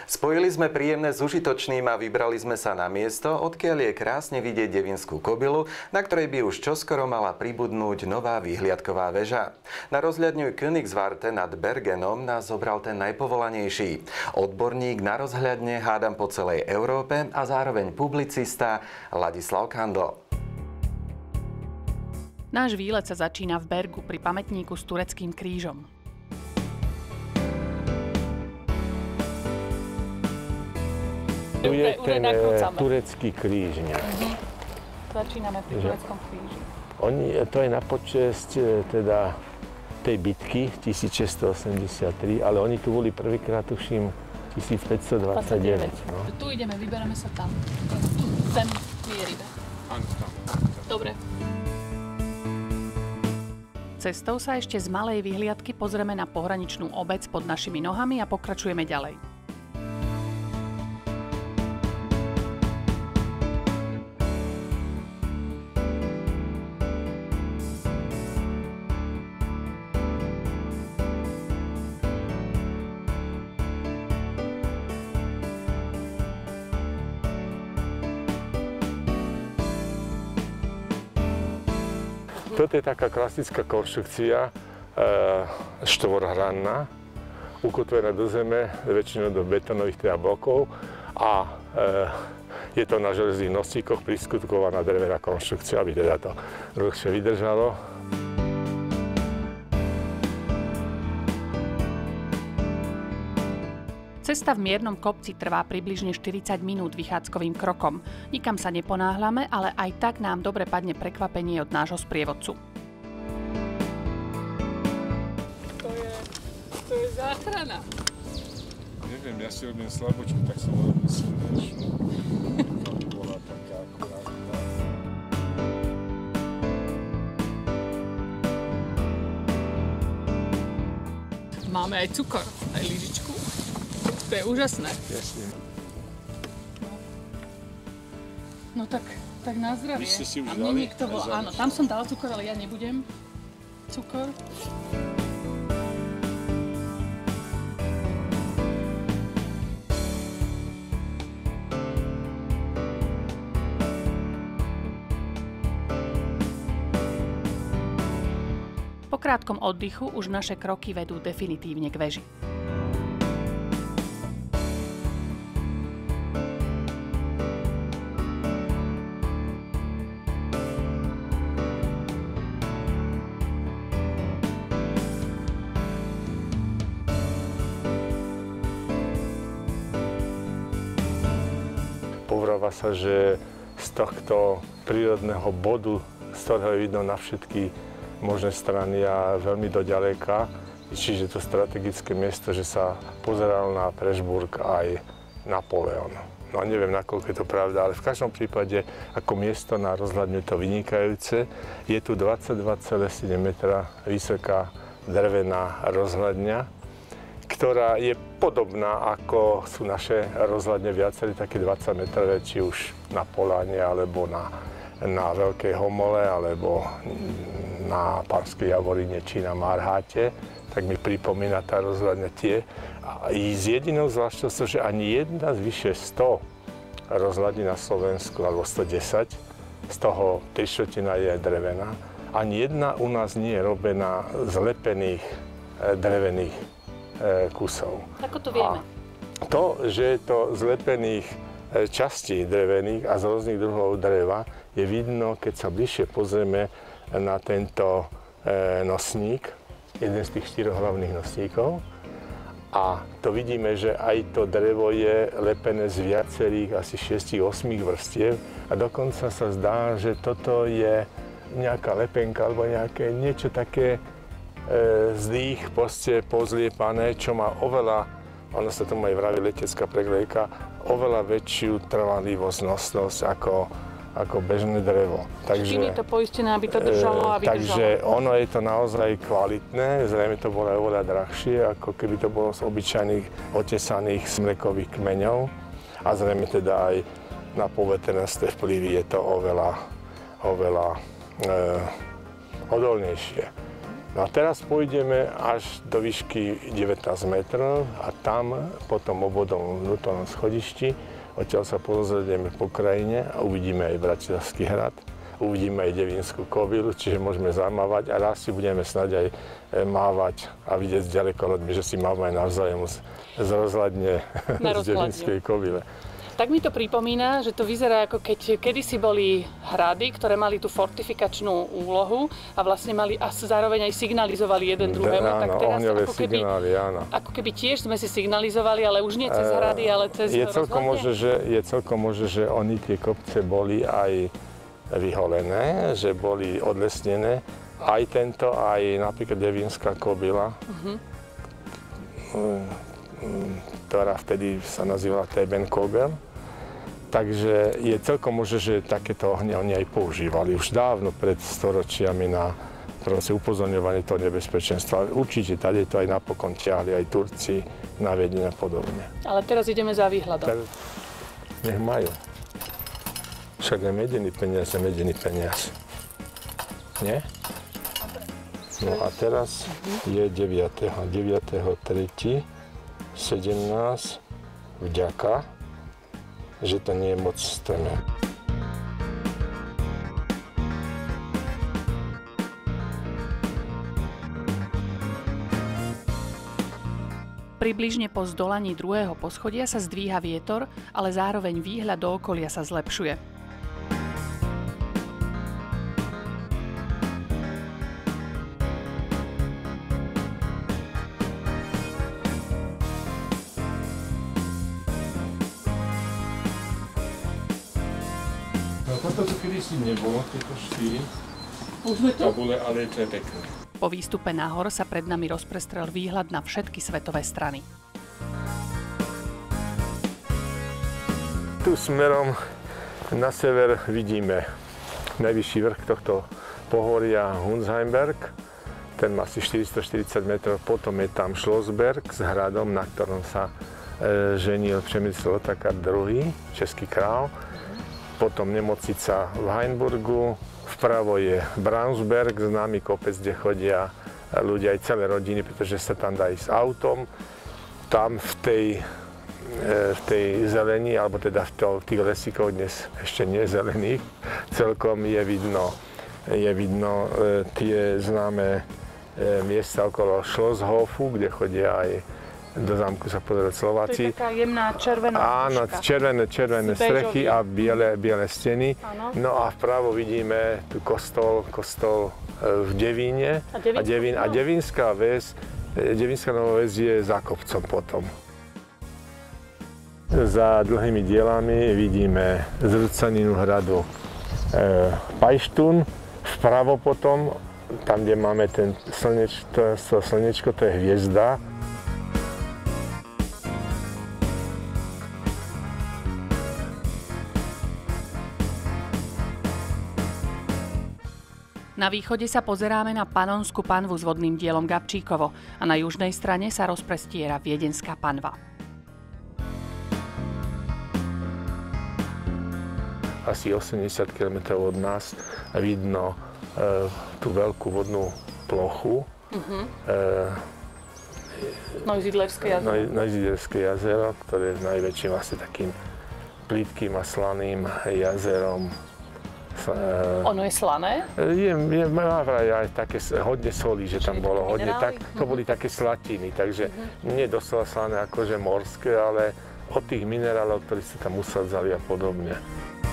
Spojili sme príjemné s užitočným a vybrali sme sa na miesto, odkiaľ je krásne vidieť Devinskú kobylu, na ktorej by už čoskoro mala pribudnúť nová výhliadková väža. Na rozhľadňu Königswarte nad Bergenom nás zobral ten najpovolanejší. Odborník na rozhľadne hádam po celej Európe a zároveň publicista Ladislav Kandl. Náš výlet sa začína v Bergu pri pamätníku s tureckým krížom. Tu je ten turecký kríž. Začíname pri tureckom kríži. To je na počesť teda tej bitky 1683, ale oni tu boli prvýkrát, tuším, 1529. No. Tu ideme, vyberáme sa tam. Sem mierime. Dobre. Cestou sa ešte z malej vyhliadky pozrieme na pohraničnú obec pod našimi nohami a pokračujeme ďalej. Toto je taká klasická konštrukcia, štvorhranná, ukotvená do zeme, väčšinou do betónových teda blokov a je to na železných nosíkoch priskutkovaná drevená konštrukcia, aby teda to dlhšie vydržalo. Cesta v miernom kopci trvá približne 40 minút vychádzkovým krokom. Nikam sa neponáhľame, ale aj tak nám dobre padne prekvapenie od nášho sprievodcu. To je záchrana. Neviem, ja si robím slabočku, tak som robil silnejšiu. To bola taká akurátna. Máme aj cukor, aj lyžičku. To je úžasné. Jasne. No tak na zdravie. Vy ste si už a dali? mne niekto bol, áno, tam som dala cukor, ale ja nebudem. Cukor. Po krátkom oddychu už naše kroky vedú definitívne k veži. Povráva sa, že z tohto prírodného bodu, z ktorého je vidno na všetky možné strany a veľmi do ďaleka, čiže to strategické miesto, že sa pozeral na Pressburg aj Napoleon. No neviem, nakoľko je to pravda, ale v každom prípade ako miesto na rozhľadňu je to vynikajúce. Je tu 22,7 metra vysoká drevená rozhľadňa, ktorá je podobná, ako sú naše rozhľadne viaceré, také 20 metrové, či už na Poláne, alebo na Veľkej Homole, alebo na Panskej Javorine, či na Marháte, tak mi pripomína tá rozhľadňa tie. A s jedinou zvláštnosťou, že ani jedna z vyše 100 rozhľadní na Slovensku, alebo 110, z toho 3/4 je drevená, ani jedna u nás nie je robená z lepených drevených kusov. Ako to vieme? A to, že je to z lepených častí drevených a z rôznych druhov dreva, je vidno, keď sa bližšie pozrieme na tento nosník, jeden z tých 4 hlavných nosníkov. A to vidíme, že aj to drevo je lepené z viacerých, asi 6-8 vrstiev. A dokonca sa zdá, že toto je nejaká lepenka alebo nejaké niečo také z nich pozliepané, čo má oveľa, ono sa tomu aj vraví letecká preklejka, oveľa väčšiu trvanlivosť, nosnosť ako bežné drevo. Čím je to poistené, aby to držalo a vydržalo? Takže ono je to naozaj kvalitné, zrejme to bolo aj oveľa drahšie, ako keby to bolo z obyčajných otesaných smrekových kmeňov. A zrejme teda aj na poveternostné vplyvy je to oveľa odolnejšie. No a teraz pôjdeme až do výšky 19 metrov a tam po tom obvodom vnútornom schodišti odtiaľ sa pozrieme po krajine a uvidíme aj Bratislavský hrad, uvidíme aj Devinskú kobylu, čiže môžeme zamávať a raz si budeme snáď aj mávať a vidieť z ďalekorodmi, že si máme navzájom z rozhľadne z Devinskej kobyle. Tak mi to pripomína, že to vyzerá ako keď kedysi boli hrady, ktoré mali tú fortifikačnú úlohu a vlastne mali a zároveň aj signalizovali jeden druhému. Áno, tak teraz ako keby tiež sme si signalizovali, ale už nie cez hrady, ale cez rozhľadne. Je celkom možné, že oni tie kopce boli aj vyholené, že boli odlesnené. Aj tento, aj napríklad Devinská kobyla, ktorá vtedy sa nazývala Tebenkogel. Takže je celkom možné, že takéto ohne oni aj používali už dávno pred storočiami na upozorňovanie toho nebezpečenstva. Určite tady to aj napokon ťahli aj Turci na Viedeň a podobne. Ale teraz ideme za výhľadom. Nech majú. Však je medený peniaz. Nie? No a teraz je 9.3.17. Vďaka, že to nie je moc strmé. Približne po zdolaní druhého poschodia sa zdvíha vietor, ale zároveň výhľad do okolia sa zlepšuje. Toto tu kedysi nebolo, tieto 4 tabule, ale to je pekné. Po výstupe nahor sa pred nami rozprestrel výhľad na všetky svetové strany. Tu smerom na sever vidíme najvyšší vrch tohto pohoria Hunsheimberg. Ten má asi 440 metrov, potom je tam Schlossberg s hradom, na ktorom sa ženil Přemysl Otakar II, český král. Potom nemocnica v Hainburgu, vpravo je Braunsberg, známy kopec, kde chodia ľudia aj celé rodiny, pretože sa tam dá ísť autom. Tam v tej zelení, alebo teda v tých lesíkoch, dnes ešte nie zelených, celkom je vidno tie známe miesta okolo Schlosshofu, kde chodia aj do zámku sa pozerať Slováci. To je taká jemná červená Áno, červené strechy a biele steny. Áno. No a vpravo vidíme tu kostol v Devíne. A Devínska Nová Ves je za kopcom potom. Za dlhými dielami vidíme zrcaninu hradu Pajštún. Vpravo potom, tam, kde máme to slnečko, to je hviezda. Na východe sa pozeráme na Panonskú panvu s vodným dielom Gabčíkovo a na južnej strane sa rozprestiera Viedenská panva. Asi 80 km od nás vidno tú veľkú vodnú plochu. Neusiedlerské jazero, ktoré je najväčším asi takým plytkým a slaným jazerom. Ono je slané? Má vraj aj také hodne solí, že tam bolo hodne. To boli také slatiny, takže nie doslova slané akože morské, ale od tých minerálov, ktorí sa tam usadzali a podobne.